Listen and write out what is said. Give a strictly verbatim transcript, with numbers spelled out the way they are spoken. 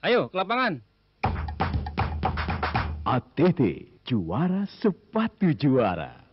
Ayo, ke lapangan. A T T, juara sepatu juara.